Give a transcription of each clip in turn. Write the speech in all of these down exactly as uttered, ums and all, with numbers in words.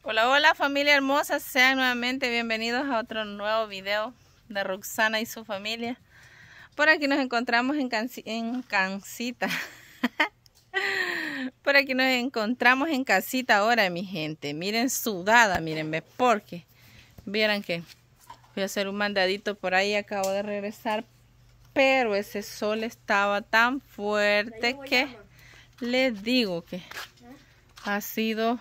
Hola, hola familia hermosa, sean nuevamente bienvenidos a otro nuevo video de Roxana y su familia. Por aquí nos encontramos en, canci en cancita. Por aquí nos encontramos en casita ahora, mi gente. Miren sudada, miren, ve, porque vieran que voy a hacer un mandadito por ahí, acabo de regresar, pero ese sol estaba tan fuerte que les digo que ha sido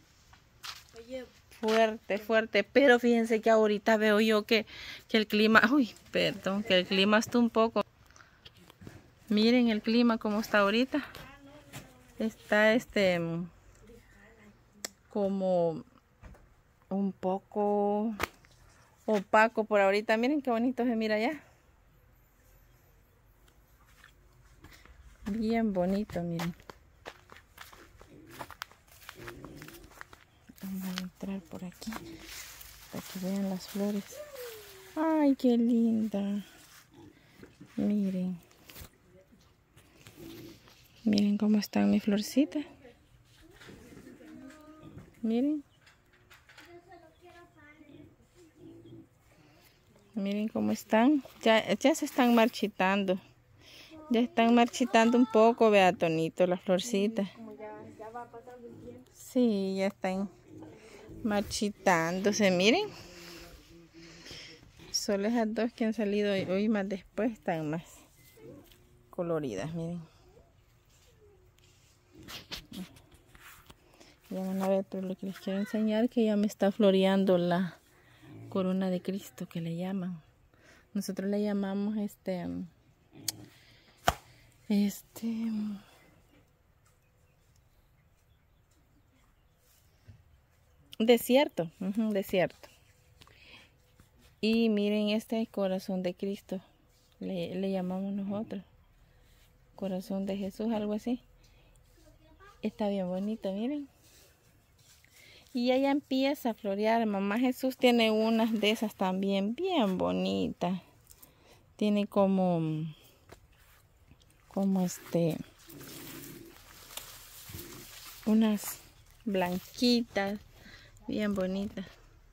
fuerte, fuerte, pero fíjense que ahorita veo yo que, que el clima, uy, perdón, que el clima está un poco, miren el clima como está ahorita, está este, como un poco opaco por ahorita, miren qué bonito se mira allá, bien bonito, miren. Vamos a entrar por aquí para que vean las flores. Ay, qué linda. Miren. Miren cómo están mis florcitas. Miren. Miren cómo están. Ya, ya se están marchitando. Ya están marchitando un poco, vea, Tonito, las florcitas. Sí, ya están marchitándose, miren. Solo esas dos que han salido hoy, hoy más después están más coloridas, miren. Ya van a ver, pero lo que les quiero enseñar es que ya me está floreando la corona de Cristo, que le llaman. Nosotros le llamamos este este desierto, uh-huh, desierto. Y miren este corazón de Cristo, le, le llamamos nosotros, corazón de Jesús, algo así. Está bien bonito, miren. Y ella empieza a florear. Mamá Jesús tiene unas de esas también, bien bonitas. Tiene como, como este, unas blanquitas, bien bonitas.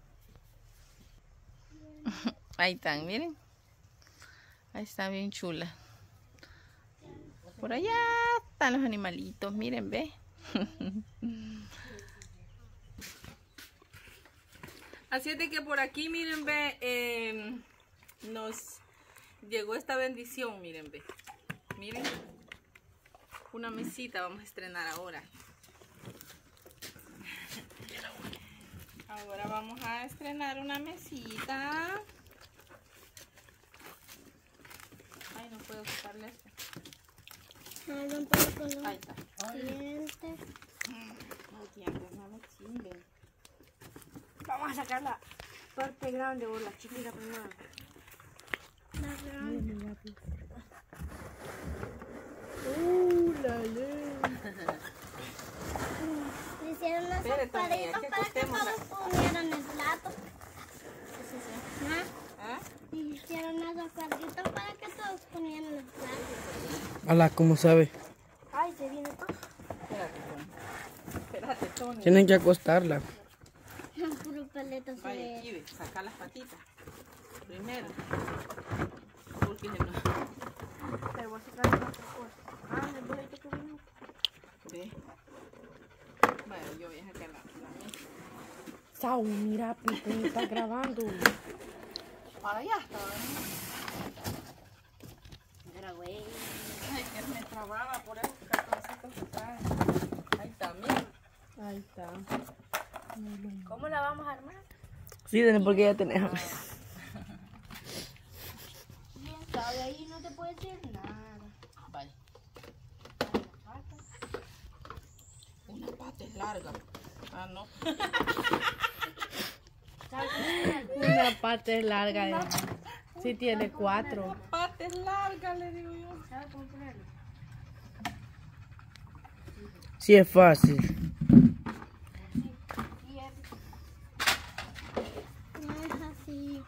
Ahí están, miren. Ahí está bien chula. Por allá están los animalitos, miren, ve. Así es de que por aquí, miren, ve, eh, nos llegó esta bendición, miren, ve. Miren, una mesita vamos a estrenar ahora. Ahora vamos a estrenar una mesita. Ay, no puedo quitarle esto. No, no puedo con los Ahí está. dientes. Los dientes no me chinguen. Vamos a sacar la parte grande o la chiquita primero. La grande. Uh, la ley. Le hicieron unas Espere, Tonia, asparitas que para que acostémosla. todos comieran el plato. Sí, sí. ¿Ah? ¿Ah? Le hicieron unas asparitas para que todos comieran el plato. Hola, ¿cómo sabe? Ay, se viene todo. Espérate, Tony. Espérate, Tony. Tienen que acostarla. Puro paleta se Vaya, ve. aquí, ve, saca las patitas. Primero. Porque no. Te voy a sacar otra cosa. Ah, el boleto que vino. Ve. Vaya, yo voy a sacar la, la mesa. Sau, mira, Pipe, está grabando. Para allá está, Era güey. ay, que me trababa por esos cartoncitos que traen. Ahí está, mira. Ahí está. ¿Cómo la vamos a armar? Sí, porque ya tenemos. Bien, sabe, ahí no te puede decir nada. Vale. Una pata es larga. Ah, no. Una parte larga. De... Sí, tiene cuatro. Una pata es larga, le digo yo. ¿Sabes cómo ponerlo? Sí, es fácil. No es así.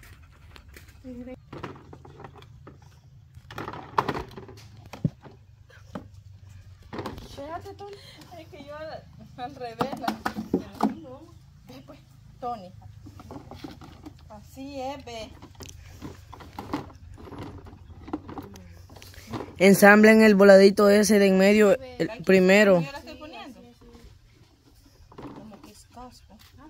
Espérate, Tony. Es que yo al, al revés la... No. Eh, pues. Tony. Así es, ve. Ensamblen el voladito ese de en medio, el primero. Yo la estoy poniendo. Como que es casco. Ah,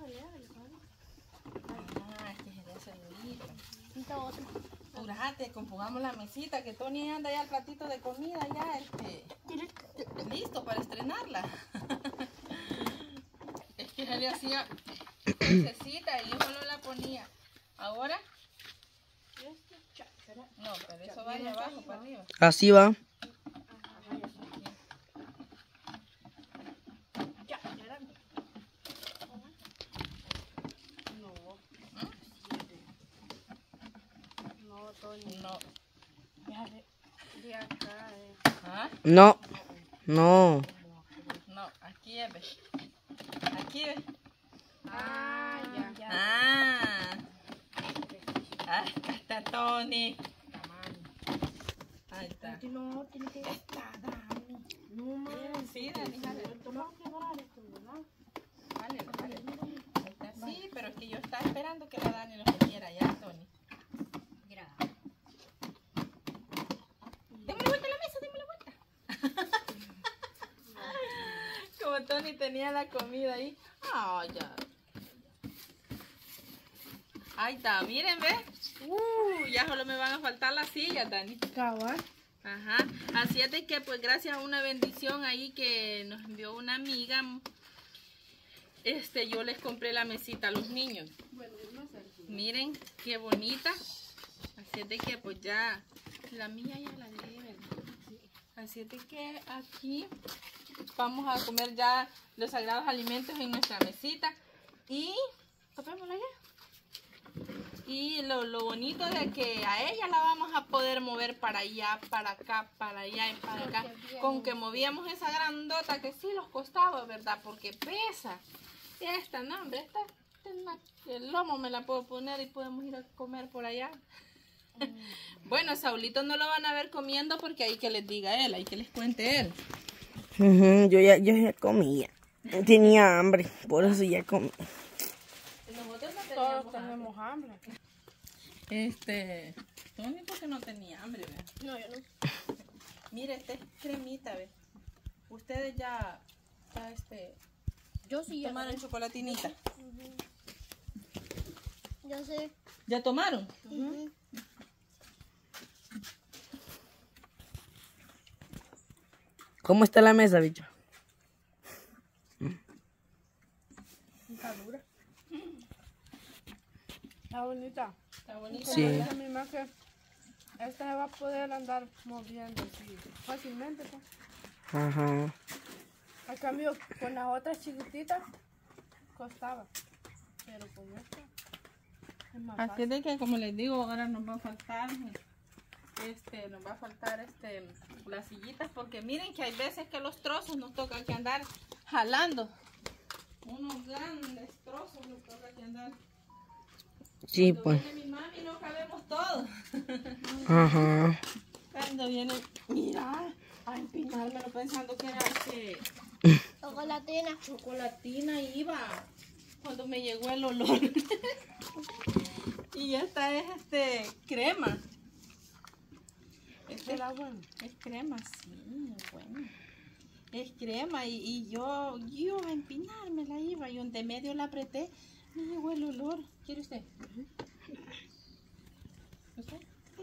este es el celulito. Apurate, compongamos la mesita, que Tony anda ya el platito de comida ya, este, listo para estrenarla. Es que él le hacía necesita y yo solo la ponía. Ahora, no, pero eso va de abajo para arriba. Así va. No. ¿Ah? No, no. No, aquí es, ve. Aquí es. Ah, ya, ya. Ah. Ah, acá está Tony. Ahí está. No, tiene que... No más. Sí, Dani, jale. Jale, jale. Ahí está. Sí, pero es que yo estaba esperando que la Dani lo metiera ya, Tony. Démosle vuelta a la mesa, démosle vuelta. Como Tony tenía la comida ahí. Ah, ya. Ahí está, miren, ¿ves? Uh, ya solo me van a faltar las sillas, Dani. Cabal. Ajá, así es de que pues gracias a una bendición ahí que nos envió una amiga, este, yo les compré la mesita a los niños. Miren qué bonita. Así es de que pues ya, la mía ya la debe. Así es de que aquí vamos a comer ya los sagrados alimentos en nuestra mesita. Y, topémosla ya. Y lo, lo bonito de que a ella la vamos a poder mover para allá, para acá, para allá y para acá. Con que movíamos esa grandota que sí los costaba, ¿verdad? Porque pesa. Y esta, no, hombre, esta, esta, el lomo me la puedo poner y podemos ir a comer por allá. Mm. Bueno, Saulito no lo van a ver comiendo porque hay que les diga él, hay que les cuente él. Uh-huh, yo, ya, yo ya comía. Tenía hambre, por eso ya comí. Nosotros no Todos tenemos hambre. Este, Tony porque no tenía hambre, ¿ve? No, yo no. Mire, esta es cremita, ¿ve? Ustedes ya, ya este, Yo sí ya. tomaron chocolatinita. Yo sé. ¿Ya tomaron? Uh-huh. ¿Cómo está la mesa, bicho? Está dura. Está bonita. Está bonito. Sí. Dice mi mamá que esta se va a poder andar moviendo así fácilmente. Pues. Ajá. A cambio, con las otras chiquititas costaba. Pero con esta es más Así fácil. de que, como les digo, ahora nos va a faltar, este, nos va a faltar, este, las sillitas, porque miren que hay veces que los trozos nos toca que andar jalando. Unos grandes trozos nos toca que andar. Sí, Cuando pues. viene mi mami no cabemos todos. Ajá. Cuando viene, mira, a empinármelo pensando que era que Chocolatina. chocolatina iba. Cuando me llegó el olor. Y esta es este crema. Este Era bueno. es crema, sí, es bueno. Es crema y, y yo, yo a empinármela iba y donde medio la apreté, me llegó el olor. ¿Quiere usted? ¿Usted?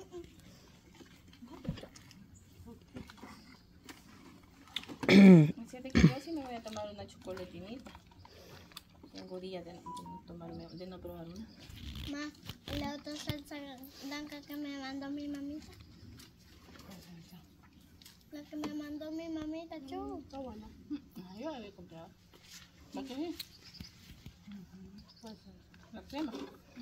Así es de que yo sí me voy a tomar una chocolatinita. Tengo días de, de, no tomarme, de no probar una. Más la otra salsa blanca que me mandó mi mamita. La que me mandó mi mamita, chu. Está buena. Ah, yo la había comprado. ¿Va que bien? La crema.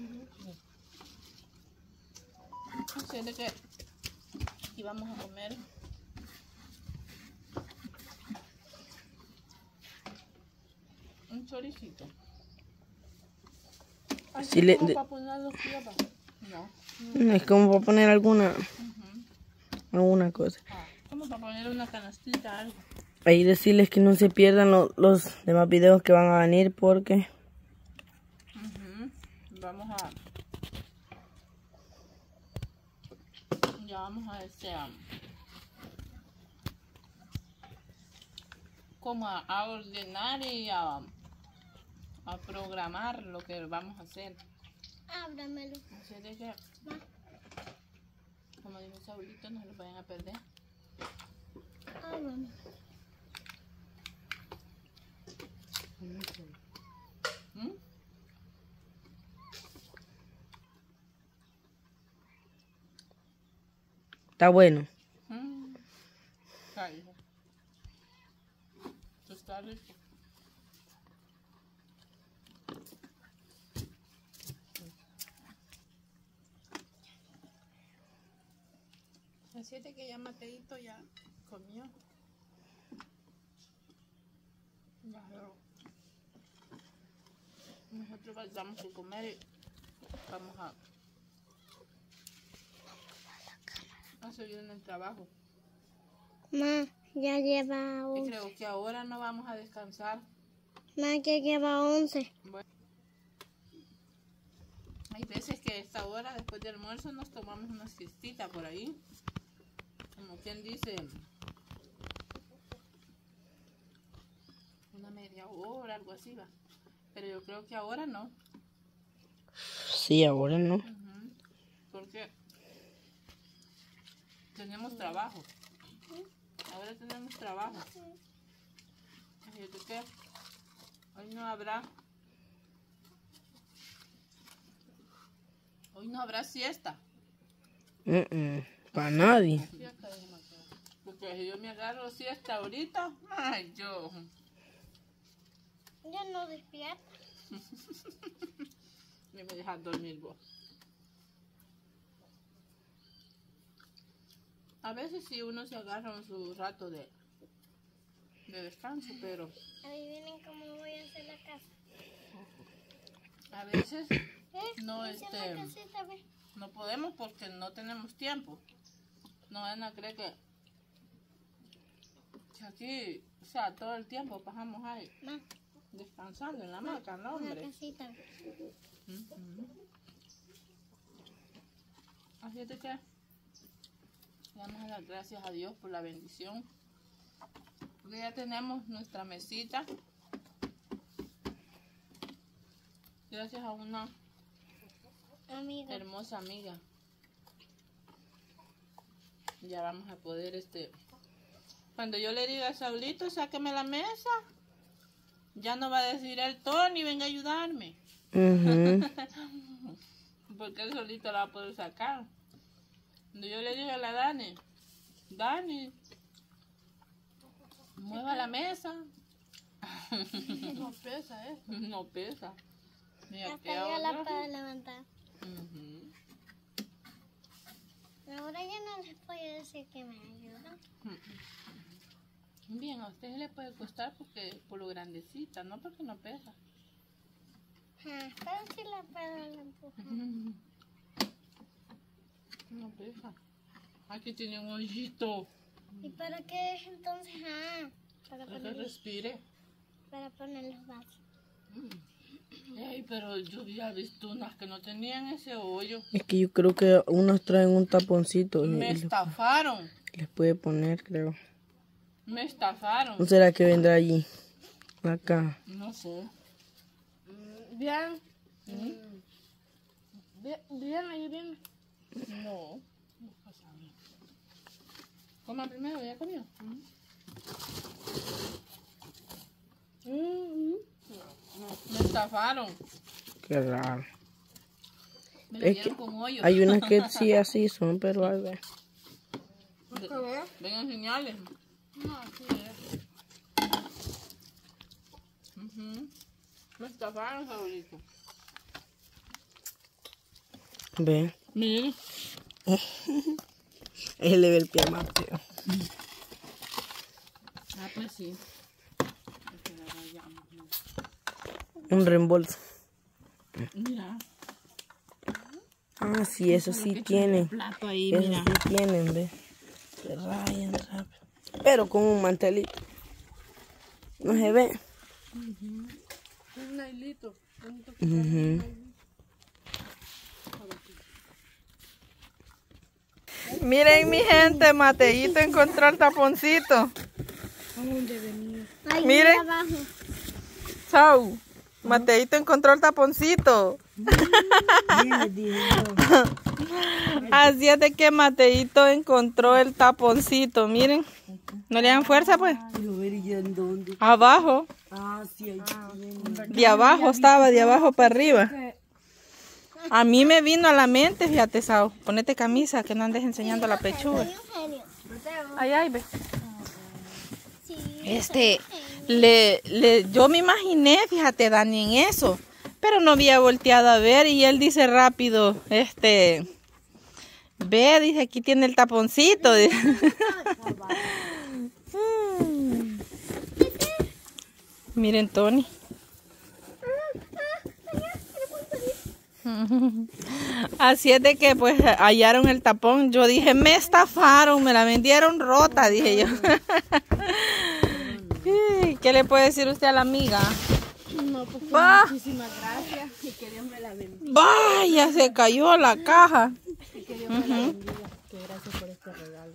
Así es de que aquí vamos a comer un choricito. Así Sí le- como de- para poner los pies. pa. No. Es como para poner alguna, Ujú. alguna cosa. Como para poner una canastita, algo. Ahí decirles que no se pierdan lo- los demás videos que van a venir porque Ujú. vamos a... Ya vamos a este... a- como a, a ordenar y a, a programar lo que vamos a hacer. Ábramelo. Así de que, como dijo Saulito, no se lo vayan a perder. Ábramelo. ¿Mm? Está bueno. Mm. Ay, hija. Esto está rico. Así es de que ya Mateito ya comió. Ya, pero nosotros vamos a comer y vamos a, a seguir en el trabajo. Ma, ya lleva Y once. creo que ahora no vamos a descansar. Ma, que lleva once. Bueno, hay veces que a esta hora, después del almuerzo, nos tomamos una siestita por ahí. Como quien dice, una media hora, algo así va. Pero yo creo que ahora no. Sí, ahora no. Ujú. Porque tenemos trabajo. Ahora tenemos trabajo. Así que ¿qué? Hoy no habrá. Hoy no habrá siesta. Para nadie. Siesta, dijo Mateo. Porque si yo me agarro siesta ahorita, ay, yo. Ya no despierta. Ni me dejas dormir vos. A veces sí uno se agarra en su rato de, de descanso, pero Adivinen cómo voy a hacer la casa. a veces ¿Eh? no, Hice la este, casita, ve. no podemos porque no tenemos tiempo. No van a creer que, que aquí, o sea, todo el tiempo pasamos ahí Ma, descansando en la hamaca, ¿no, una hombre? casita, ve. Ujú. Así es de que le damos las gracias a Dios por la bendición. Porque ya tenemos nuestra mesita. Gracias a una Amiga. hermosa amiga. Ya vamos a poder, este... Cuando yo le diga a Saulito, sáqueme la mesa, ya no va a decir el Tony, venga a ayudarme. Ujú. Porque él solito la va a poder sacar. Cuando yo le digo a la Dani, Dani, mueva la mesa. No pesa, ¿eh? No pesa. Mira, Hasta ¿qué yo la ahora? puedo levantar. Ujú. Ahora ya no les voy a decir que me ayudan. Bien, a usted le puede costar porque por lo grandecita, no porque no pesa. Ah, pero sí la puedo empujar. No pesa. Aquí tiene un hoyito ¿Y para qué es entonces? Ah, para para que poner, respire. para poner los vasos. Ey, pero yo había visto unas que no tenían ese hoyo. Es que yo creo que unos traen un taponcito y, Me y les, estafaron. les puede poner, creo. Me estafaron. ¿No será que vendrá allí? Acá. No sé. Mm, Bien. Mm. Bien, bien, ahí bien. No. No pasa nada. Coma primero, ¿ya comió? Mm, mm. Me estafaron. Qué raro. Me Es le dieron que con hoyos. hay unas que sí así son, pero hay ve. Ve- Vengan señales. No, sí, eh. Ujú. Me estafaron, favorito. Ve. Mire. Él le ve el pie a Mateo. Ah, pues sí. Es que la rayamos, ¿no? Un reembolso. Mira. Ah, sí, eso sí tienen. Plato ahí, Eso mira. sí tienen, ve. Se rayan rápido. Pero con un mantelito. No se ve. Un nailito. Bonito. Ujú. Miren mi gente, Mateito encontró el taponcito. Ahí Miren. abajo. Chau. Mateito encontró el taponcito. Así es de que Mateito encontró el taponcito. Miren. No le dan fuerza pues. Abajo. Ah, sí, ahí De abajo estaba, de abajo para arriba. A mí me vino a la mente, fíjate, Sao. Ponete camisa, que no andes enseñando la pechuga. Ay, ay, ve. Este, le, le, yo me imaginé, fíjate, Dani, en eso. Pero no había volteado a ver y él dice rápido, este, ve, dice, aquí tiene el taponcito. Mm. Miren, Tony. Así es de que pues hallaron el tapón. Yo dije, me estafaron, me la vendieron rota, dije yo. ¿Qué le puede decir usted a la amiga? No, pues Va. muchísimas gracias y que Dios me la bendiga. Vaya, se cayó la caja. Y que Dios me la bendiga. Que gracias por este regalo.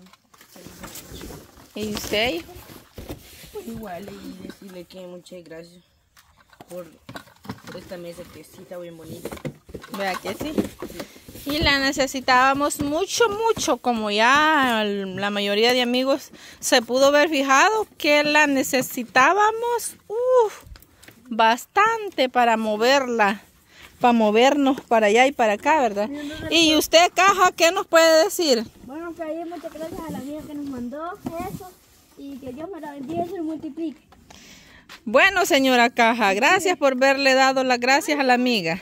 ¿Y usted? igual y decirle que muchas gracias por, por esta mesa que sí está bien bonita. Vea que sí. Y la necesitábamos mucho, mucho, como ya la mayoría de amigos se pudo ver fijado que la necesitábamos uf, bastante para moverla, para movernos para allá y para acá, ¿verdad? Y usted, Caja, ¿qué nos puede decir? Bueno, que ahí muchas gracias a la amiga que nos mandó eso y que Dios me la bendiga y se lo multiplique. Bueno, señora Caja, gracias por haberle dado las gracias a la amiga.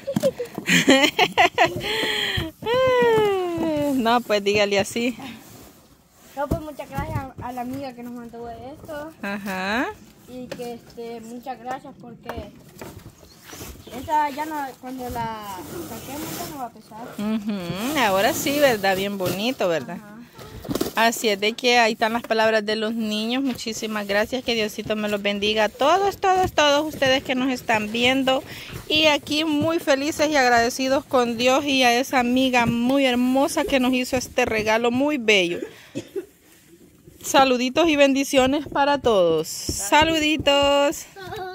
No, pues dígale así. No, pues muchas gracias a, a la amiga que nos mandó esto Ajá. y que este, muchas gracias porque esa ya no, cuando la saquemos ya no va a pesar. Ujú, ahora sí, ¿verdad? Bien bonito, ¿verdad? Ajá. Así es de que ahí están las palabras de los niños. Muchísimas gracias. Que Diosito me los bendiga a todos, todos, todos ustedes que nos están viendo. Y aquí muy felices y agradecidos con Dios y a esa amiga muy hermosa que nos hizo este regalo muy bello. Saluditos y bendiciones para todos. Saluditos.